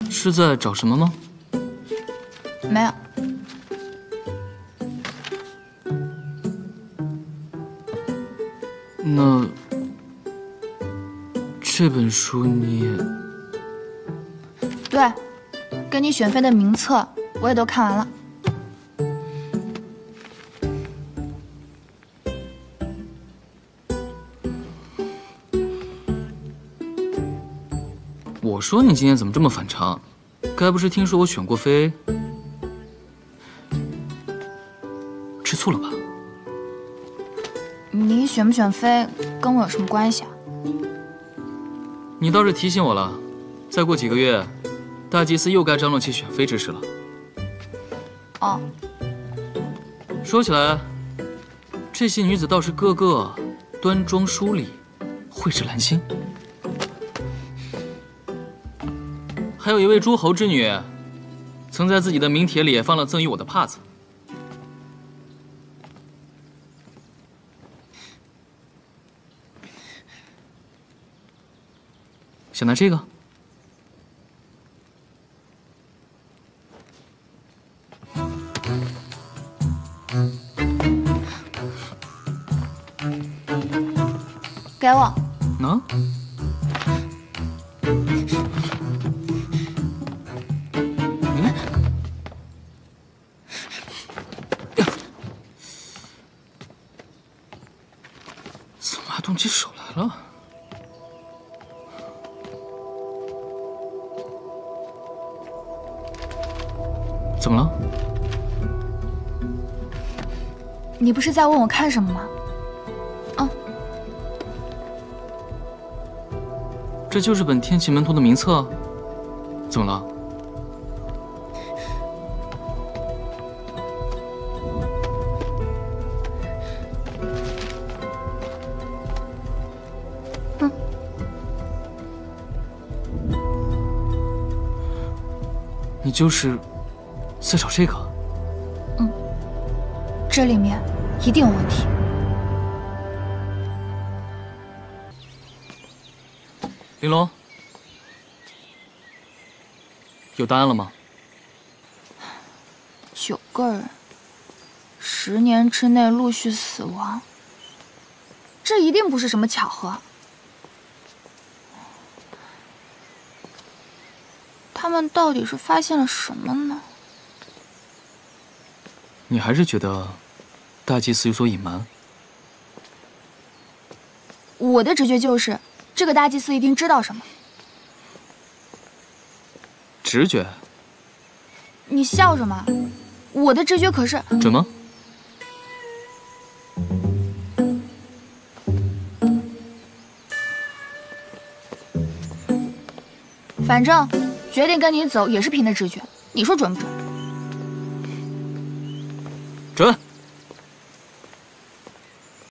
是在找什么吗？ 没有。 那这本书你…… 对，跟你选妃的名册我也都看完了。 我说你今天怎么这么反常？该不是听说我选过妃，吃醋了吧？ 你选不选妃跟我有什么关系啊？ 你倒是提醒我了，再过几个月，大祭司又该张罗起选妃之事了。 哦， 说起来，这些女子倒是个个端庄淑丽，蕙质兰心。还有一位诸侯之女，曾在自己的名帖里也放了赠予我的帕子。想拿这个？ 给我。 能？怎么还动起手来了？怎么了？ 你不是在问我看什么吗？啊， 这就是本天启门徒的名册。怎么了？你就是在找这个？ 嗯，这里面一定有问题。 玲珑，有答案了吗 9个人，10年之内陆续死亡，这一定不是什么巧合。他们到底是发现了什么呢？ 你还是觉得大祭司有所隐瞒？ 我的直觉就是，这个大祭司一定知道什么。 直觉？ 你笑什么？我的直觉可是准吗？ 反正决定跟你走也是凭的直觉，你说准不准？ 准。